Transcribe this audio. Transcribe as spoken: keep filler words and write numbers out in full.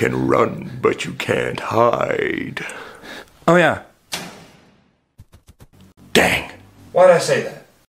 can run, but you can't hide. Oh yeah. Dang. Why'd I say that?